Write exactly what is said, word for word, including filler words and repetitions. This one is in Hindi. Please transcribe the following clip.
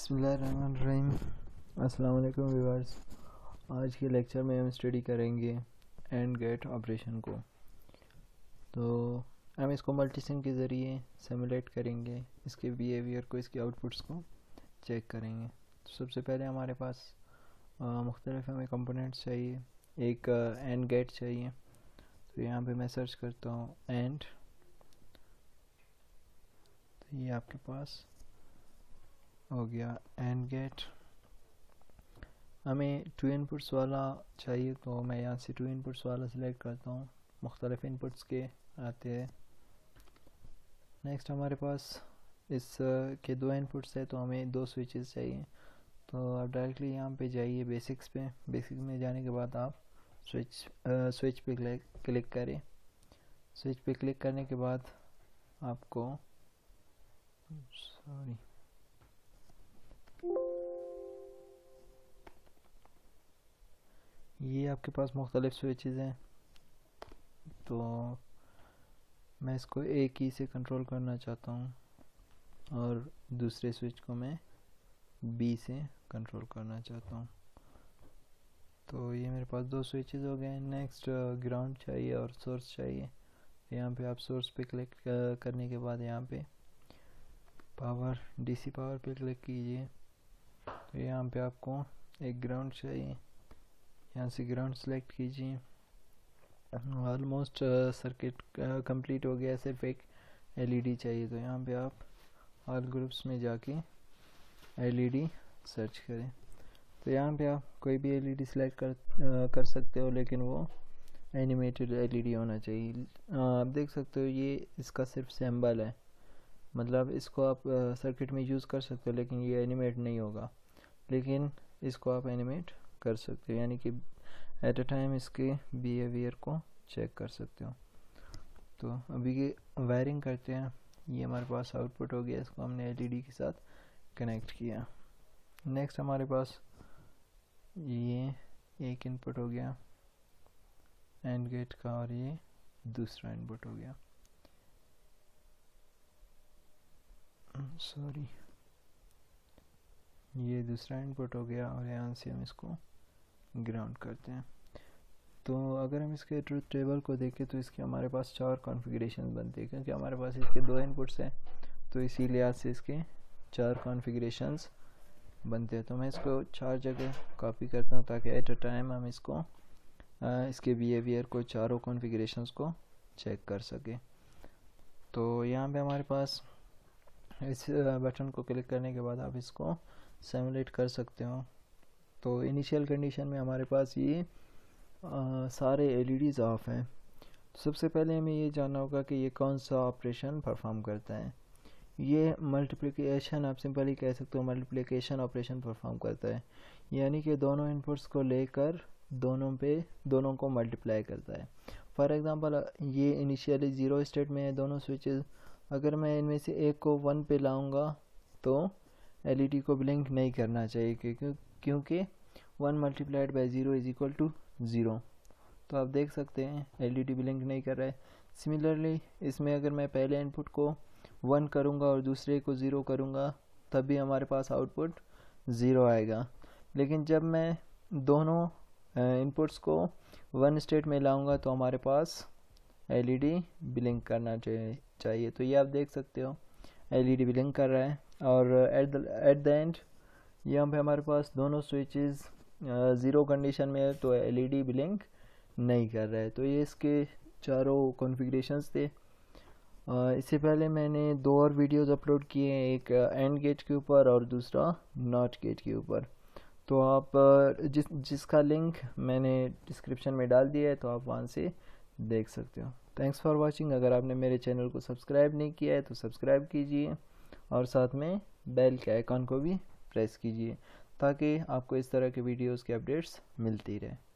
बिस्मिल्लाहिर्रहमानिर्रहीम। अस्सलाम वालेकुम व्यूअर्स। आज के लेक्चर में हम स्टडी करेंगे एंड गेट ऑपरेशन को। तो हम इसको मल्टीसिम के ज़रिए सिमुलेट करेंगे, इसके बिहेवियर को, इसके आउटपुट्स को चेक करेंगे। तो सबसे पहले हमारे पास मुख्तलिफ हमें कंपोनेंट्स चाहिए। एक एंड गेट चाहिए। तो यहाँ पे मैं सर्च करता हूँ एंड, तो ये आपके पास हो गया एंड गेट। हमें टू इनपुट्स वाला चाहिए, तो मैं यहाँ से टू इनपुट्स वाला सिलेक्ट करता हूँ। मुख्तलिफ इनपुट्स के आते हैं। नेक्स्ट हमारे पास इस के दो इनपुट्स है, तो हमें दो स्विचेस चाहिए। तो आप डायरेक्टली यहाँ पे जाइए बेसिक्स पे। बेसिक्स में जाने के बाद आप स्विच स्विच पे क्लिक करें। स्विच पे क्लिक करने के बाद आपको सॉरी ये आपके पास मुख्तलिफ स्विचेस हैं। तो मैं इसको ए की से कंट्रोल करना चाहता हूँ और दूसरे स्विच को मैं बी से कंट्रोल करना चाहता हूँ। तो ये मेरे पास दो स्विचेस हो गए। नेक्स्ट ग्राउंड चाहिए और सोर्स चाहिए। यहाँ पे आप सोर्स पे क्लिक करने के बाद यहाँ पे पावर डीसी पावर पे क्लिक कीजिए। तो यहाँ पे आपको एक ग्राउंड चाहिए। यहाँ से ग्राउंड सेलेक्ट कीजिए। ऑलमोस्ट सर्किट कंप्लीट हो गया, सिर्फ एक एलईडी चाहिए। तो यहाँ पे आप ऑल ग्रुप्स में जाके एलईडी सर्च करें। तो यहाँ पे आप कोई भी एलईडी सेलेक्ट कर uh, कर सकते हो, लेकिन वो एनिमेटेड एलईडी होना चाहिए। uh, आप देख सकते हो ये इसका सिर्फ सिंबल है, मतलब इसको आप सर्किट uh, में यूज़ कर सकते हो, लेकिन ये एनिमेट नहीं होगा। लेकिन इसको आप एनिमेट कर सकते हो, यानी कि एट अ टाइम इसके बिहेवियर को चेक कर सकते हो। तो अभी ये वायरिंग करते हैं। ये हमारे पास आउटपुट हो गया, इसको हमने एलईडी के साथ कनेक्ट किया। नेक्स्ट हमारे पास ये एक इनपुट हो गया एंड गेट का, और ये दूसरा इनपुट हो गया। सॉरी ये दूसरा इनपुट हो गया, और यहाँ से हम इसको ग्राउंड करते हैं। तो अगर हम इसके ट्रुथ टेबल को देखें तो इसके हमारे पास चार कॉन्फ़िगरेशन बनते हैं, क्योंकि हमारे पास इसके दो इनपुट्स हैं, तो इसी लिहाज से इसके चार कॉन्फ़िगरेशंस बनते हैं। तो मैं इसको चार जगह कॉपी करता हूँ ताकि एट अ टाइम हम इसको आ, इसके बिहेवियर को, चारों कॉन्फ़िगरेशंस को चेक कर सके। तो यहाँ पे हमारे पास इस बटन को क्लिक करने के बाद आप इसको सिमुलेट कर सकते हो। तो इनिशियल कंडीशन में हमारे पास ये आ, सारे एलईडीज ऑफ हैं। तो सबसे पहले हमें ये जानना होगा कि ये कौन सा ऑपरेशन परफॉर्म करता है। ये मल्टीप्लिकेशन, आप सिंपली कह सकते हो मल्टीप्लिकेशन ऑपरेशन परफॉर्म करता है, यानी कि दोनों इनपुट्स को लेकर दोनों पे दोनों को मल्टीप्लाई करता है। फॉर एग्जांपल ये इनिशियली ज़ीरो स्टेट में है दोनों स्विचेस। अगर मैं इनमें से एक को वन पे लाऊंगा तो एलईडी को ब्लिंक नहीं करना चाहिए, क्योंकि क्योंकि one multiplied by zero is equal to zero. तो आप देख सकते हैं एलईडी ब्लिंक नहीं कर रहा है। सिमिलरली इसमें अगर मैं पहले इनपुट को वन करूंगा और दूसरे को ज़ीरो करूंगा, तब भी हमारे पास आउटपुट ज़ीरो आएगा। लेकिन जब मैं दोनों इनपुट्स को वन स्टेट में लाऊंगा तो हमारे पास एलईडी ब्लिंक करना चाहिए। तो ये आप देख सकते हो एलईडी ब्लिंक कर रहा है, और at the at the end यहाँ पे हमारे पास दोनों स्विचेस ज़ीरो कंडीशन में है, तो एलईडी ब्लिंक नहीं कर रहा है। तो ये इसके चारों कॉन्फ़िगरेशंस थे। इससे पहले मैंने दो और वीडियोस अपलोड किए हैं, एक एंड गेट के ऊपर और दूसरा नॉट गेट के ऊपर। तो आप जिस जिसका लिंक मैंने डिस्क्रिप्शन में डाल दिया है, तो आप वहाँ से देख सकते हो। Thanks for watching. अगर आपने मेरे चैनल को सब्सक्राइब नहीं किया है तो सब्सक्राइब कीजिए, और साथ में बेल के आइकॉन को भी प्रेस कीजिए, ताकि आपको इस तरह के वीडियोस के अपडेट्स मिलती रहे।